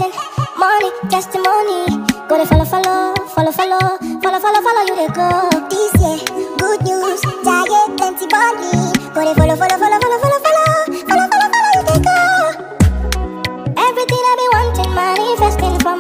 blessing, money, testimony. Go to follow, follow, follow, follow, follow, follow, follow you they go. This year, good news, giant plenty money. Go to follow, follow,